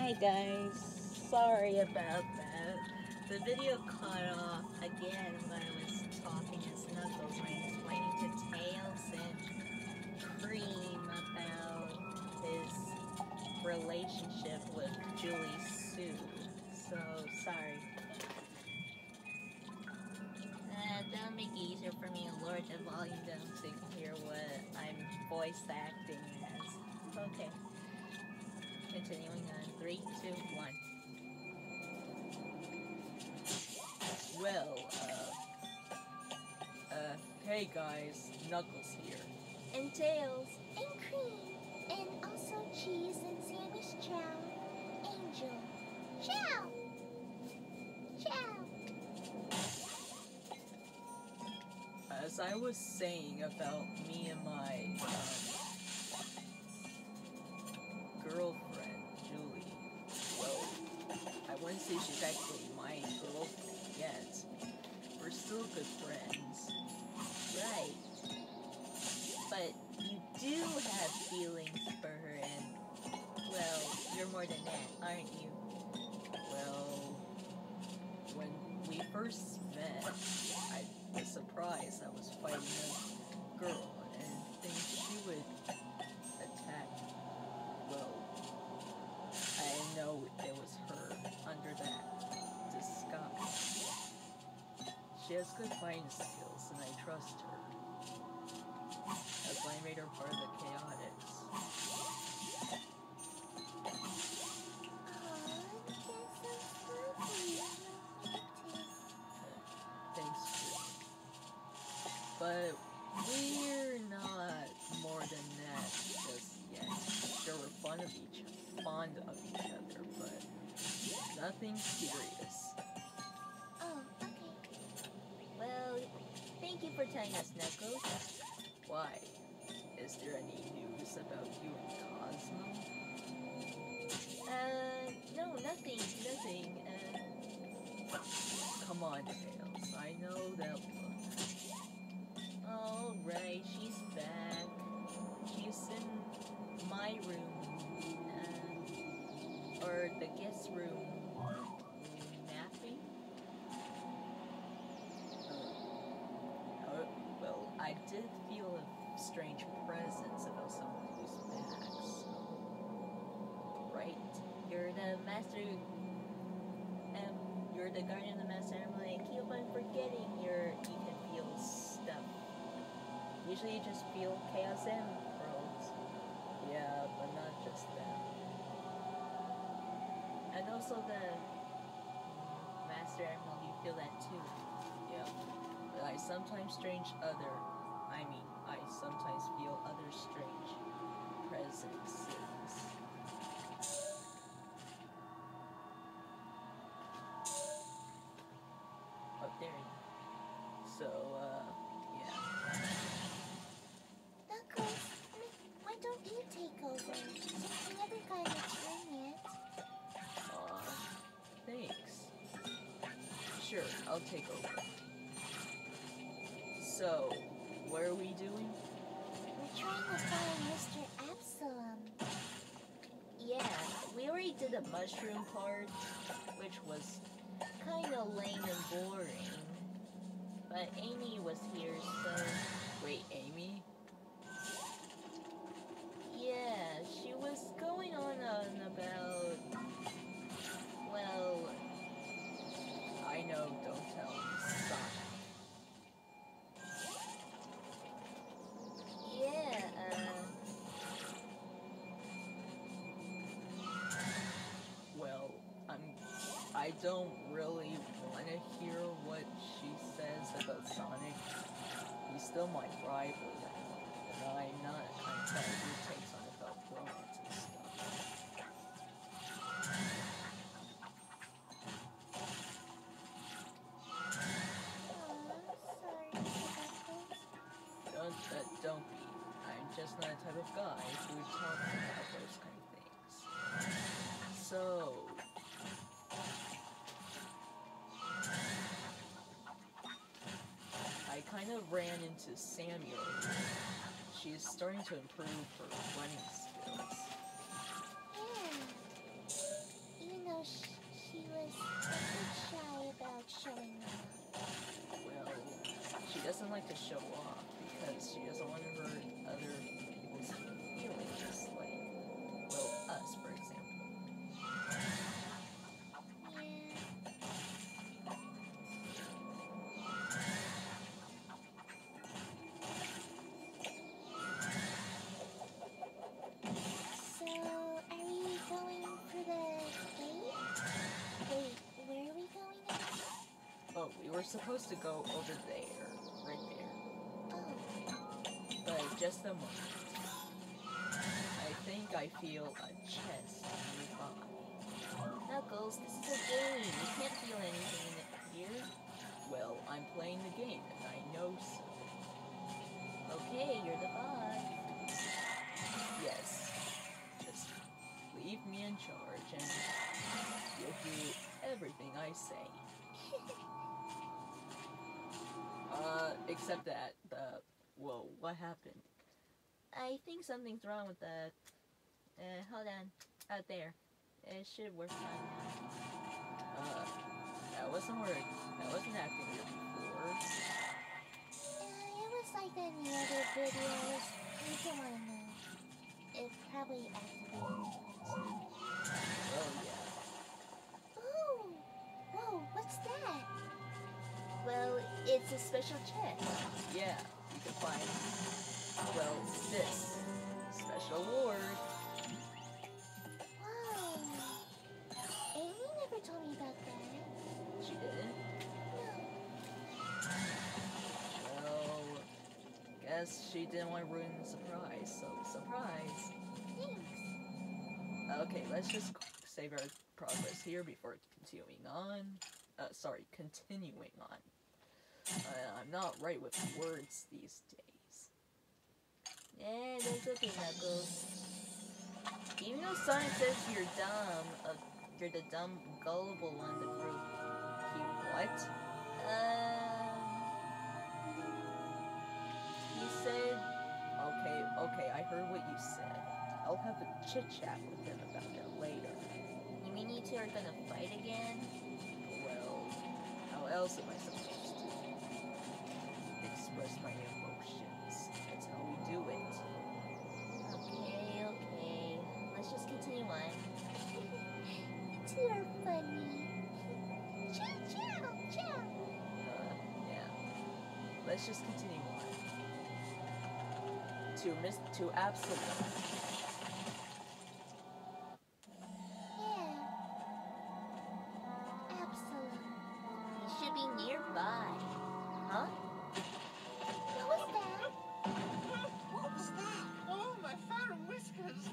Hi guys, sorry about that. The video cut off again when I was talking to Snuggles when I was explaining to Tails and Cream about his relationship with Julie Sue. So, sorry. That'll make it easier for me to lower the volume down to hear what I'm voice acting as. Okay. Continuing on 3, 2, 1. Well, hey guys, Knuckles here. And Tails. And Cream. And also Cheese and Sammie's Chow. Angel. Chow! Chow! As I was saying about me and my, girlfriend, Julie, well, I wouldn't say she's actually my girlfriend yet. We're still good friends. Right. But you do have feelings for her and, well, you're more than that, aren't you? Well, when we first met, I was surprised I was fighting a girl and think she would attack. Well, I didn't know it was her under that disguise. She has good fighting skills and I trust her. That's why I made her part of the Chaotix. Thanks, Julie. But we're not more than that just yet. Sure, we're fond of each other, but nothing serious. Oh, okay. Well, thank you for telling us, Knuckles. Why? Is there any news about you and Cosmo? No, nothing. Come on, Tails. I know that look. Alright, she's back. She's in my room. Or the guest room. Napping? Well, I did feel a strange presence about someone who's back, so... Right? You're the master... you're the guardian of the master. I'm like, keep on forgetting you can feel stuff. Usually you just feel chaos and worlds. Yeah, but not just them. And also the master animal, you feel that too. Yeah. But I sometimes feel other strange presences. Oh, there you go. So, yeah. Knuckles, why don't you take over? Since the other guy was doing it. Thanks. Sure, I'll take over. So, what are we doing? We're trying to find Mr. Absolem. Yeah, we already did the mushroom part, which was kind of lame and boring. But Amy was here, so... Wait, Amy? Yeah, she was going on about... Well... I know, don't tell me, Sonic. Yeah, Well, I don't really want to hear what she says about Sonic. He's still my rival now, and I'm not the kind of guy who takes on about robots and stuff. Don't be. I'm just not the type of guy who talks about those kind of things. So... I kind of ran into Sammie. She's starting to improve her running skills. doesn't like to show off because she doesn't want to hurt other people's feelings, like, well, us, for example. So, are we going for the gate? Wait, where are we going now? Oh, we were supposed to go over there, right there. Oh. But just a moment. I think I feel a chest nearby. Knuckles, this is a game. You can't feel anything in here. Well, I'm playing the game, and I know so. Okay, you're the boss. Yes. Just leave me in charge, and you'll do everything I say. Except that, whoa, what happened? I think something's wrong with the, hold on, out there. It should work fine now. That wasn't acting weird before. It was like that in the other videos. You don't want to know. It probably activated. Oh, yeah. Ooh! Whoa, what's that? Well, it's a special chest. Yeah, you can find, well, this special award. Whoa! Amy never told me about that. She didn't? No. Well, guess she didn't want to ruin the surprise, so surprise. Thanks. Okay, let's just save our progress here before continuing on. Continuing on. I'm not right with words these days. Yeah, that's okay, Knuckles. Even though Sonic says you're dumb, you're the dumb, gullible one in the group. What? He said... Okay, I heard what you said. I'll have a chit-chat with him about that later. You mean you two are gonna fight again? Well, how else am I supposed to express my emotions? That's how we do it. Okay. Let's just continue on. Two are funny. Chow. Yeah. Let's just continue on. To Absolem. Yeah. Absolem. He should be nearby. Huh? What was that? What was that? Oh, my fur and whiskers!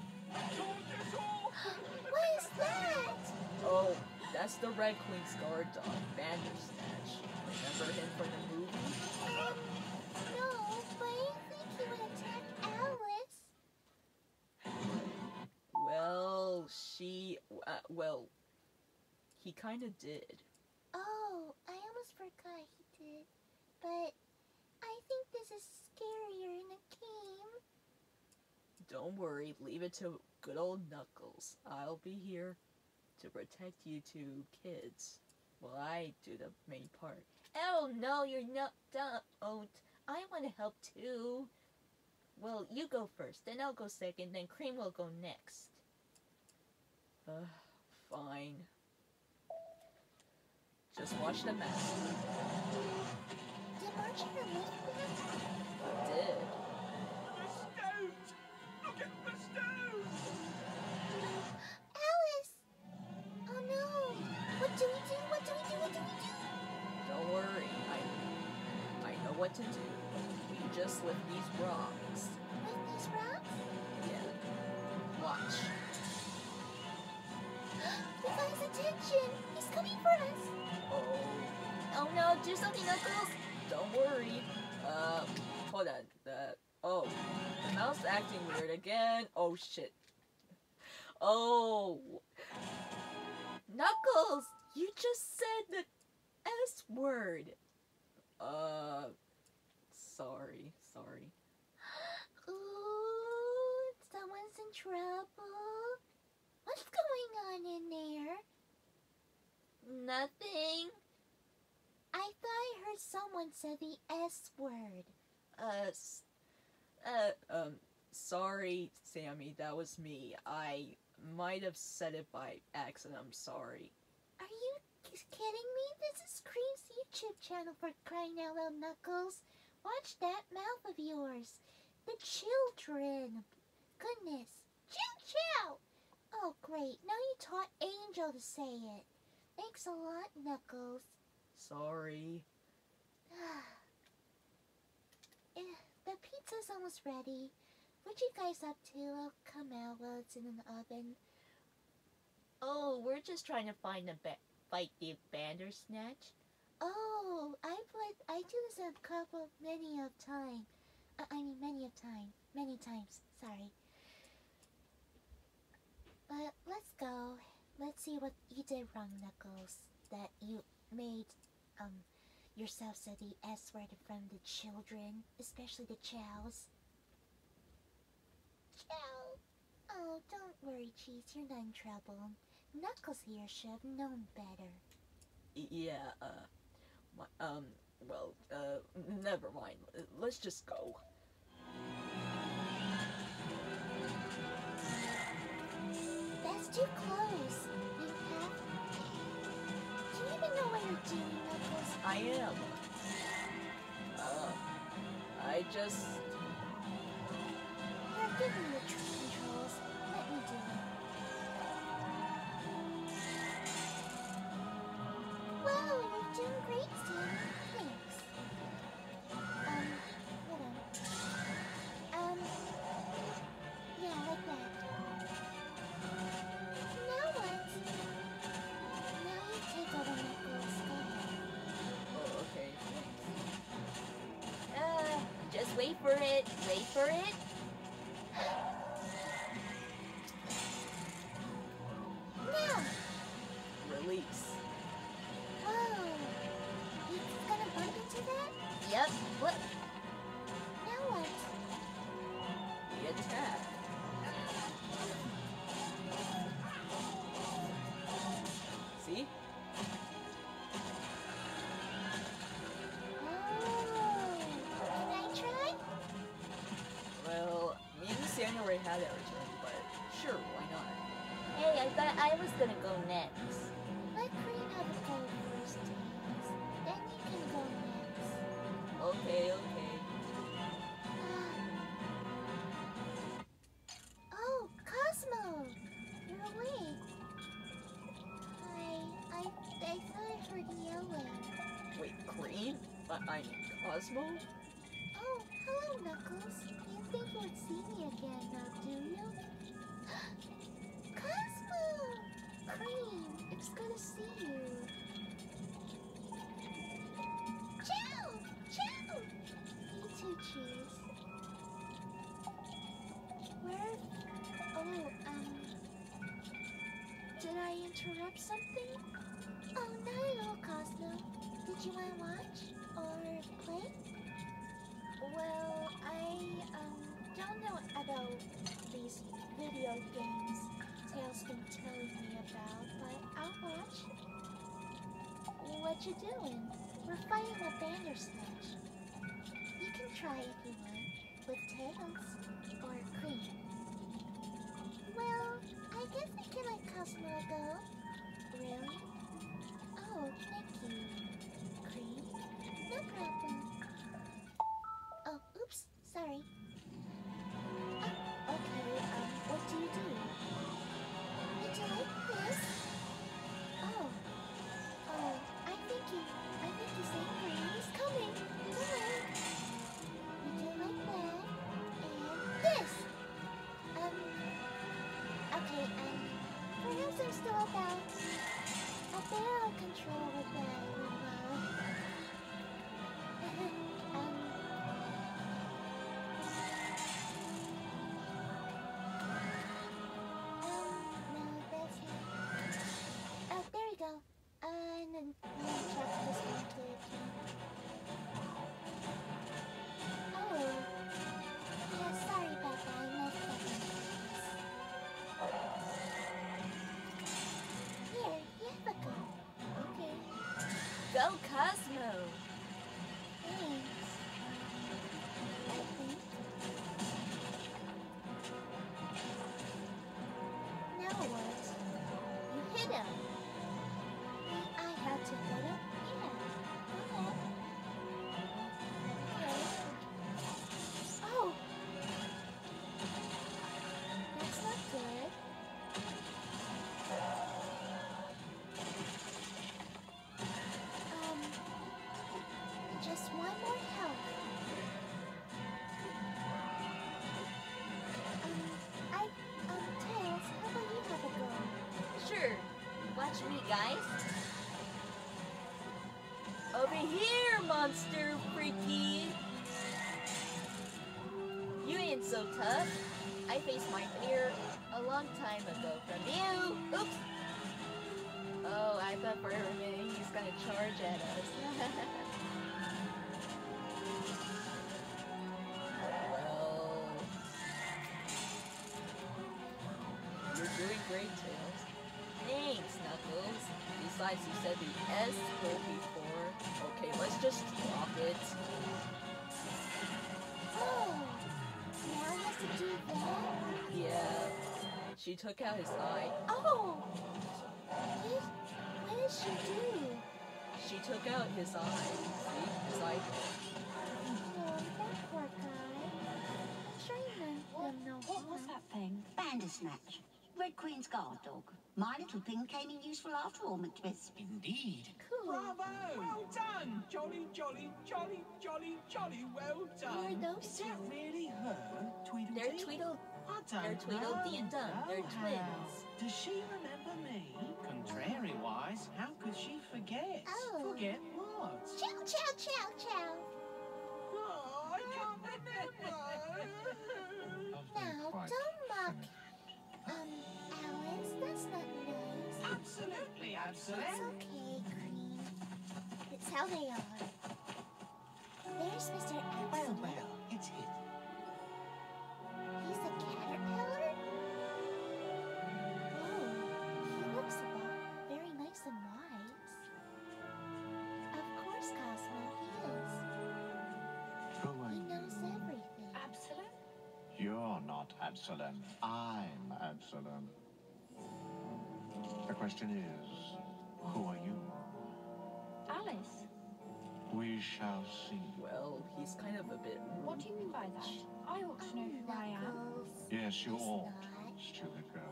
What is that? Oh, that's the Red Queen's guard dog, Bandersnatch. Remember him from the movie? No, but I think he would attack Alice. Well, he kinda did. Oh, I almost forgot he did. But I think this is scarier in a game. Don't worry, leave it to good old Knuckles. I'll be here to protect you two kids. Well, I do the main part. Oh, no, you're not dumb. Oh, I want to help too. Well, you go first, then I'll go second, then Cream will go next. Fine. Just watch the match. Did Marching remove that? It did. Bestowed! Look at bestowed! Alice! Oh no! What do we do? Don't worry, I know what to do. We just lift these rocks. With these rocks? Yeah. Watch. We got his attention! He's coming for us! Oh no, do something, Knuckles! Don't worry. Hold on. The mouse acting weird again. Oh shit. Oh. Knuckles! You just said the S word. Sorry. Ooh, someone's in trouble. What's going on in there? Nothing. I thought I heard someone Someone said the S word. Sorry, Sammie, that was me. I might have said it by accident, I'm sorry. Are you kidding me? This is Cream's YouTube channel, for crying out loud, Knuckles. Watch that mouth of yours. The children. Goodness. Chow! Oh, great. Now you taught Angel to say it. Thanks a lot, Knuckles. Sorry. The pizza's almost ready. What you guys up to? I'll come out while it's in the oven. Oh, we're just trying to find fight the Bandersnatch. Oh, I do this many times. Sorry. But let's go. Let's see what you did wrong, Knuckles. That you made yourself say the S word in front of the children, especially the Chows. Chow. Oh, don't worry, Cheese. You're not in trouble. Knuckles here should have known better. Yeah, never mind. Let's just go. That's too close. Do you even know what you're doing, Knuckles? I am. I just... Here, give me the controls. Let me do it. Wow, you're doing great, Sam. Thanks. Hold on. Yeah, like that. Now what? Now you take over, Knuckles. Go ahead. Oh, okay, thanks. Just wait for it. Wait for it. Now! Release. Whoa! It's gonna bump into that? Yep. What? Now what? The attack. See? Oh! Can I try? Well, me and Samuel already had our turn, but sure, why not? Hey, I thought I was gonna go next. Let Cream have a go first, James. Then you can go next. Okay. Oh, Cosmo! You're awake. Hi. I thought I heard yelling. Wait, Cream? I mean, Cosmo? Oh, hello, Knuckles. You think you would see me again now, do you? Cosmo! Cream, it's good to see you. Chow! Chow! You too, Cheese. Where? Oh, did I interrupt something? Oh, not at all, Cosmo. Did you want to watch? Or play? Well, I, don't know about these video games Tail's been telling me about, but I'll watch. What you doing? We're fighting a Bandersnatch. You can try if you want, with Tails or Cream. Well, I guess I can let Cosmo go. Really? Oh, thank you, Cream. No problem. Oh, oops, sorry. Oh, okay, what do you do? Would you like this? Oh, I think he's angry. He's coming. Come on. Would you like that? And this. Okay, perhaps I'm still about a better control with that, no, that's not. Oh, there we go. And then check this one too. Oh. Yeah, sorry about that. I messed up. Here, you have a go. Okay. Go, Cosmo. me, guys. Over here, monster freaky. You ain't so tough. I faced my fear a long time ago from you. Oops. Oh, I thought for a minute he's gonna charge at us. Well, you're doing great, Tails. Thanks, Knuckles. Besides, you said the S word before. Okay, let's just drop it. Oh, now he has to do that? Yeah. She took out his eye. Oh! What did she do? She took out his eye. See? His eye. Oh, that poor guy. I'm sure he meant them no What was harm. that thing? Bandersnatch. Red Queen's guard dog. My little thing came in useful after all, McTwist. Indeed. Cool. Bravo! Well done! Jolly, jolly, jolly, jolly, jolly well Who are done. those Is two? that really her, Tweedledee? They're Tweedle. I don't They're Tweedledee and Dum. know They're how. twins. Does she remember me? Contrary-wise, how could she forget? Oh. Forget what? Chow, chow, chow, chow. Oh, I can't remember. Now, don't mock, Alice. That's not nice. Absolutely, It's absolutely. okay, Queen. It's how they are. There's Mr. Well, Absolem. well, it's hit. He's a caterpillar? Oh, he looks very nice and wise. Of course, Cosmo, he is. Who are He you? knows everything. Absolem? You're not Absolem. I'm Absolem. The question is, who are you? Alice? We shall see. Well, he's kind of a bit rude. What do you mean by that? I ought to know who I am. Knuckles. Yes, you He's ought, not. stupid girl.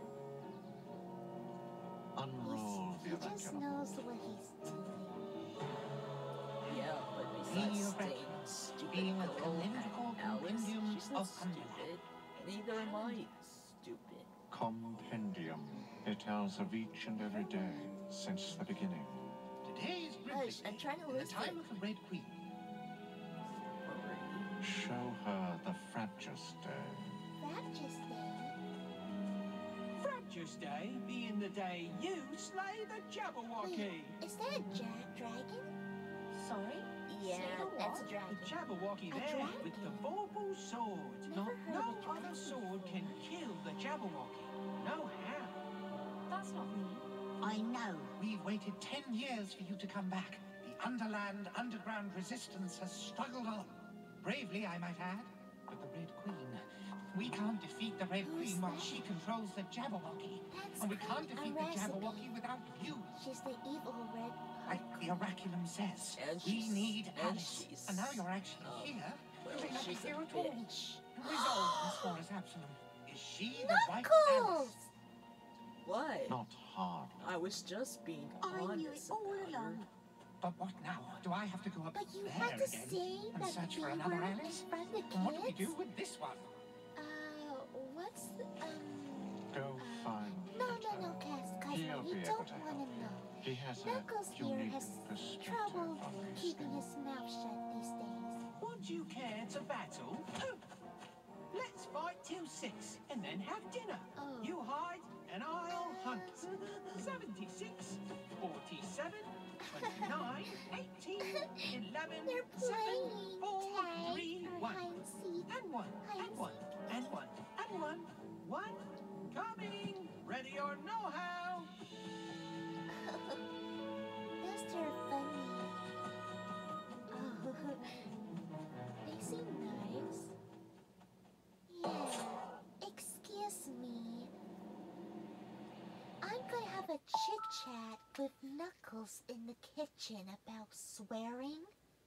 Unroll He the just avuncular. knows what he's doing. Yeah, but besides staying stupid being a girl cylindrical and Alice, compendium she's not of stupid. Neither am I stupid. Compendium. It tells of each and every day since the beginning. Today's Hush, I'm trying to in the listen. time of the Red Queen. Show her the frabjous day. Rapture's Day. Frabjous Day being the day you slay the Jabberwocky. Wait, is that a dragon? Sorry? Yeah, that's a The dragon. Jabberwocky A there with the dragon? vorpal sword. Never heard No of a other dragon. sword can kill the Jabberwocky. No how. That's not me. I know. We've waited 10 years for you to come back. The Underland Underground Resistance has struggled on. Bravely, I might add. But the Red Queen... We can't defeat the Red Who's Queen while that? she controls the Jabberwocky. That's And we quite can't a defeat the recipe. Jabberwocky without you. She's the evil red. Like the oraculum says. And We she's- need and Alice. she's- And now you're actually here. well, you may not be she's a here at all. bitch. Resolve, Miss Morris Absalom. Is she the right Knuckles! Alice? What? Not hard. I was just being I honest knew it all about her. along. But what now? Do I have to go up But you there had to again say and that search we for were another in Alice? front of the kids. And what do we do with this one? What's the, Go find No, Peter. no, Cosmo, He'll we be able don't to want help to you. know. He has Knuckles a here unique has perspective trouble on these keeping things. his mouth shut these days. Would you care to battle? Let's fight till 6 and then have dinner. Oh. You hide and I'll hunt. 76, 47, 29, 18, 11, They're 7, playing 4, tag 3, or 1. hide and seek. And 1, and 1, and 1, and 1. 1, coming, ready or no how. They're funny. Oh, they seem nice. Yeah, excuse me. I'm gonna have a chit-chat with Knuckles in the kitchen about swearing.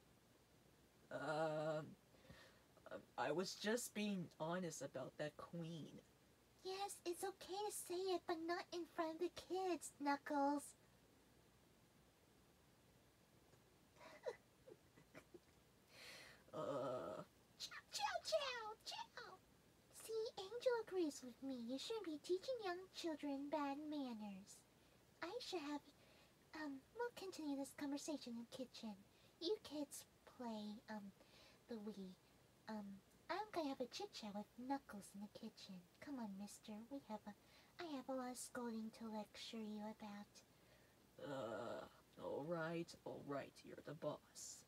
I was just being honest about that queen. Yes, it's okay to say it, but not in front of the kids, Knuckles. Chow, chow, chow, chow. See, Angel agrees with me. You shouldn't be teaching young children bad manners. I should have we'll continue this conversation in the kitchen. You kids play, the Wii. I'm gonna have a chit-chat with Knuckles in the kitchen. Come on, mister. I have a lot of scolding to lecture you about. Alright, you're the boss.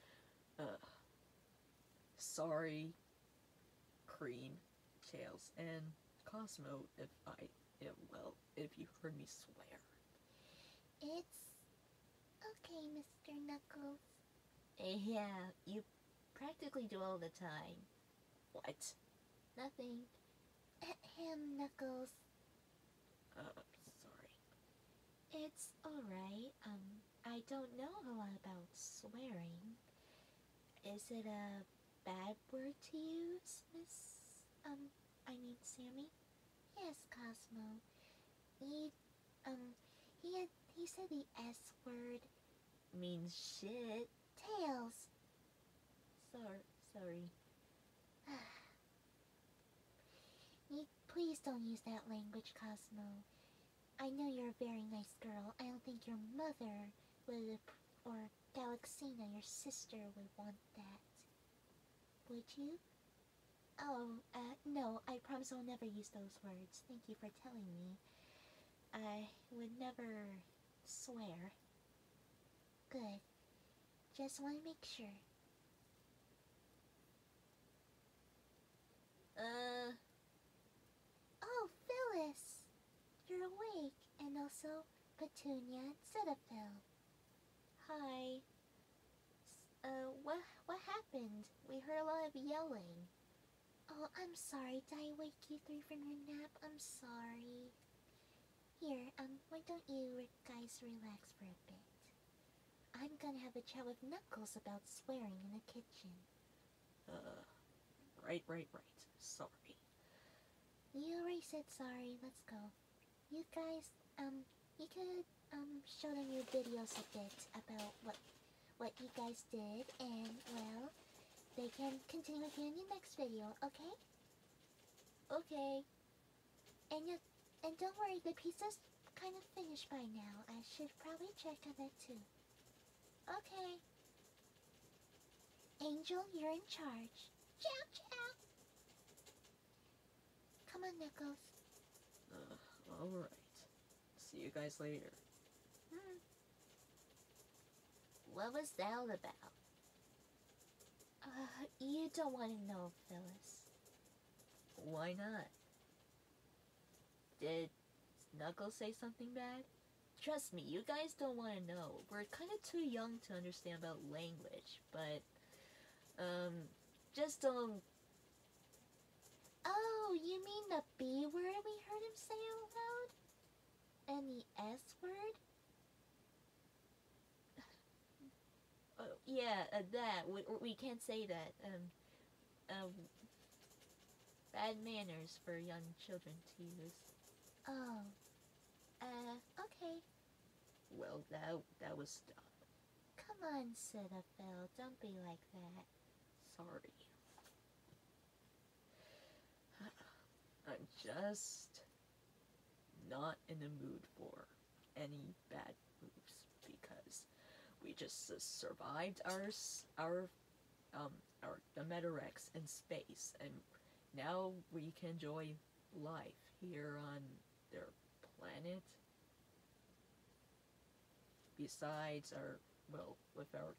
Sorry, Cream, Tails, and Cosmo, if you heard me swear. It's okay, Mr. Knuckles. Yeah, you practically do all the time. What? Nothing. Ahem, Knuckles. Sorry. It's alright. I don't know a lot about swearing. Is it a bad word to use, Sammie? Yes, Cosmo. He said the S word. Means shit. Tails. Sorry. Please don't use that language, Cosmo. I know you're a very nice girl. I don't think your mother would, or Galaxina, your sister, would want that. Would you? Oh, no, I promise I'll never use those words. Thank you for telling me. I would never swear. Good. Just want to make sure. Oh, Phyllis! You're awake. And also, Petunia and Cetaphil. Hi. What happened? We heard a lot of yelling. Oh, I'm sorry. Did I wake you three from your nap? I'm sorry. Here, why don't you guys relax for a bit? I'm gonna have a chat with Knuckles about swearing in the kitchen. Right. Sorry. You already said sorry. Let's go. You guys, you could, show them your videos a bit about what you guys did, and, well, they can continue with you in your next video, okay? Okay. And don't worry, the pizza's kind of finished by now. I should probably check on that too. Okay. Angel, you're in charge. Ciao, ciao. Come on, Knuckles. Alright. See you guys later. What was that all about? You don't want to know, Phyllis. Why not? Did Knuckles say something bad? Trust me, you guys don't want to know. We're kind of too young to understand about language, but, just don't... Oh, you mean the B word we heard him say out loud? And the S word? Yeah, that. We can't say that. Bad manners for young children to use. Oh. Okay. Well, that was dumb. Come on, Cetaphil. Don't be like that. Sorry. I'm just not in the mood for any bad moves because we just survived the Meterex in space, and now we can enjoy life here on their planet. Besides with our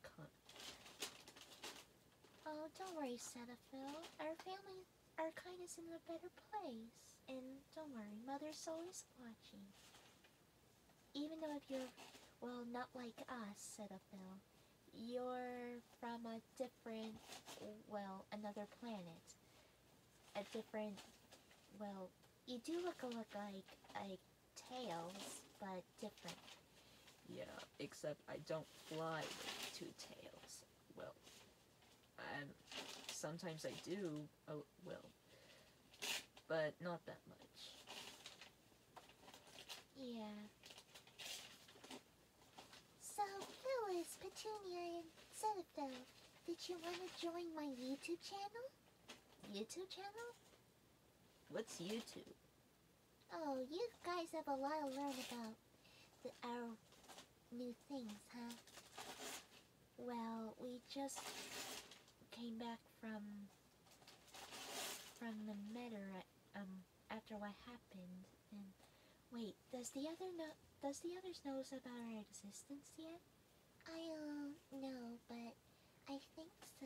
Oh, don't worry, Cetaphil. Our kind is in a better place. And don't worry, Mother's always watching. Even though if you're, well, not like us, Cetaphil. You're from a different, well, another planet. A different, well, you do look like Tails, but different. Yeah, except I don't fly with two tails. Well, sometimes I do, but not that much. Yeah. So, Phyllis, Petunia, and Cetaphil, did you want to join my YouTube channel? YouTube channel? What's YouTube? Oh, you guys have a lot to learn about our new new things, huh? Well, we just came back from the Meterex, after what happened, and wait, does the others know about our existence yet? I don't know, but I think so.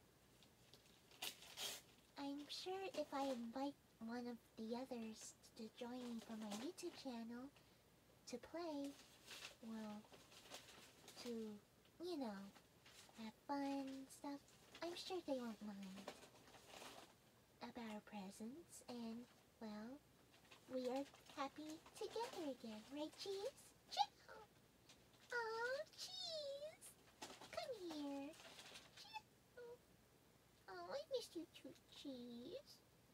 I'm sure if I invite one of the others to join me for my YouTube channel to play, well, to, you know, have fun stuff, I'm sure they won't mind about our presence, and, well, we are happy together again, right, Cheese? Cheese! Oh, Cheese! Come here. Cheese! Oh, I missed you too, Cheese.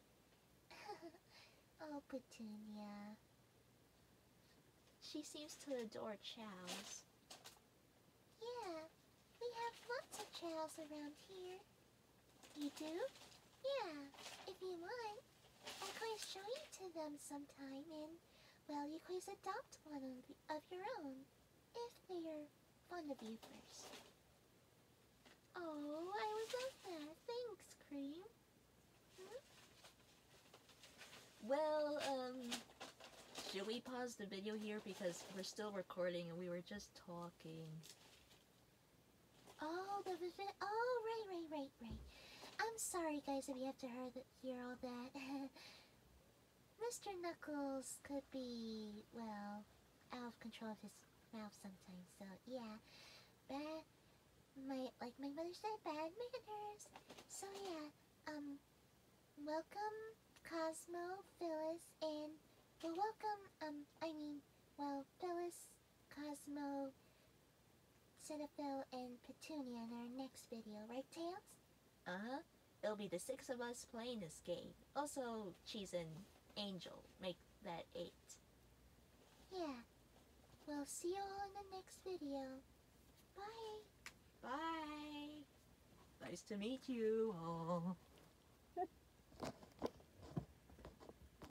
Oh, Petunia. She seems to adore chows. Yeah, we have lots of chows around here. You do? Yeah, if you want, I could show you to them sometime, and, well, you could adopt one of your own, if they are fond of you first. Oh, I would love that. Thanks, Cream. Well, should we pause the video here because we're still recording and we were just talking? Oh, oh, right. I'm sorry, guys, if you have to hear all that. Mr. Knuckles could be, well, out of control of his mouth sometimes, so yeah. Like my mother said, bad manners. So yeah, welcome Cosmo, Phyllis, and, well, welcome, Phyllis, Cosmo, Cetaphil, and Petunia in our next video, right, Tails? Uh-huh. It'll be the 6 of us playing this game. Also, Cheese and Angel make that 8. Yeah. We'll see you all in the next video. Bye. Bye. Nice to meet you all.